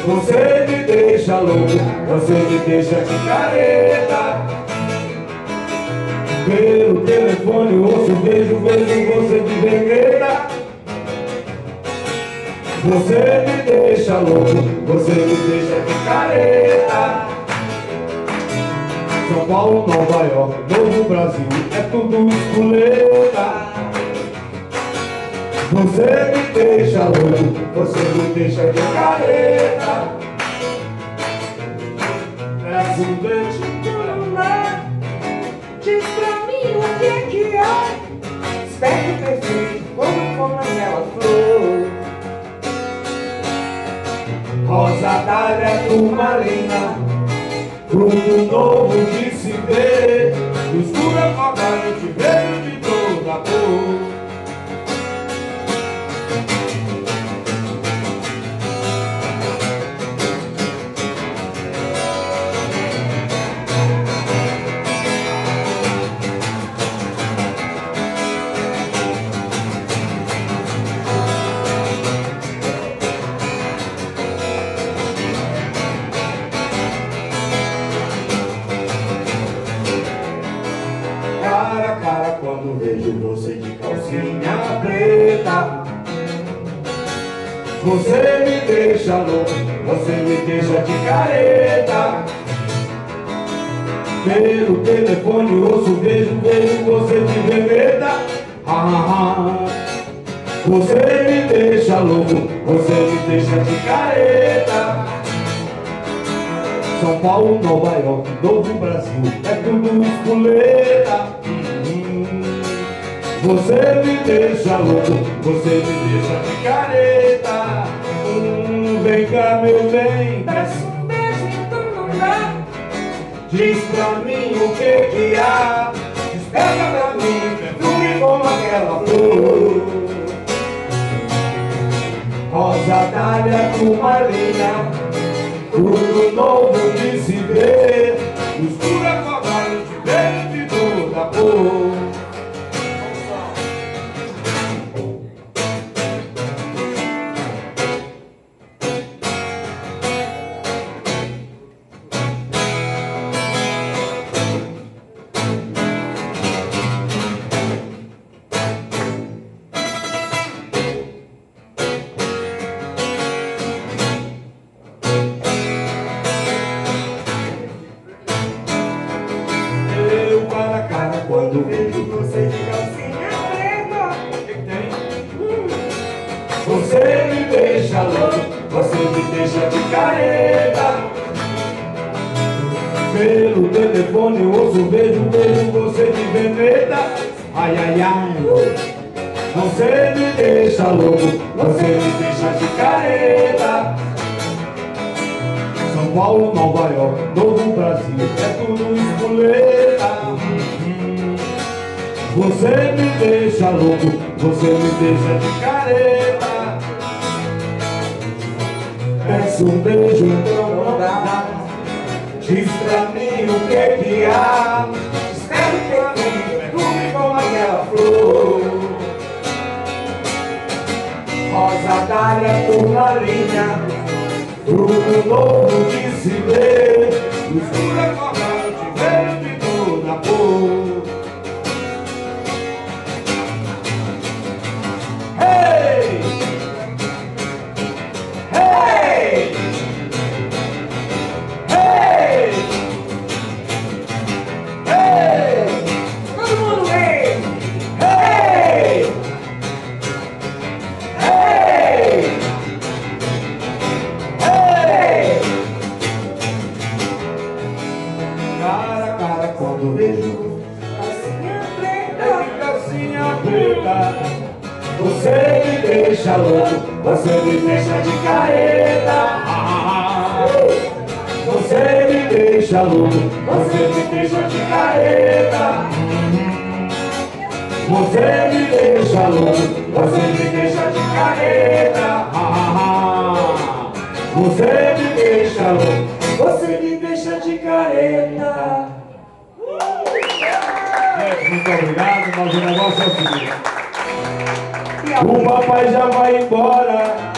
Você me deixa louco, você me deixa de careta. Pelo telefone ouço, vejo você de vermelha. Você me deixa louco, você me deixa de careta. São Paulo, Nova York, Novo Brasil, é tudo espoleta. Você me deixa louco, você me deixa de careta. É um beijo no mar. Diz pra mim o que é que é. Espero perfeito, como aquela flor. Rosa dália, turmalina, fruto novo de se ver. Mistura cobalto de veio de toda cor. Cara a cara quando vejo você de calcinha preta. Você me deixa louco, você me deixa de careta. Pelo telefone ouço, vejo você de vermelha. Você me deixa louco, você me deixa de careta. São Paulo, Nova York, Novo Brasil, é tudo espoleta. Você me deixa louco, você me deixa de careta. Vem cá, meu bem, Desce um beijo então não dá. diz pra mim o que há. Desperta pra mim, perfume como aquela flor. Rosa dália, turmalina, fruto novo de se ver. Mistura cobalto de verde de toda cor. Quando vejo você de calcinha preta, o que tem? Você me deixa louco, você me deixa de careta. Pelo telefone ouço, vejo você de vermelha. Ai, ai, ai. Você me deixa louco, você me deixa de careta. São Paulo, Nova York, Novo Brasil, é tudo espoleta. Você me deixa louco, você me deixa de careta. Peço um beijo, então não dá. Diz pra mim o que há. Espero que perfume como aquela flor. Rosa dália, turmalina, fruto novo de se ver. Mistura cobalto de verde de toda cor. Cara a cara quando vejo Calcinha preta, calcinha preta. Você me deixa louco, você me deixa de careta. Você me deixa louco, você me deixa de careta. Você me deixa louco, você me deixa de careta. Você me deixa louco, você me deixa de careta. Muito obrigado, mas o negócio é o seguinte: o papai já vai embora.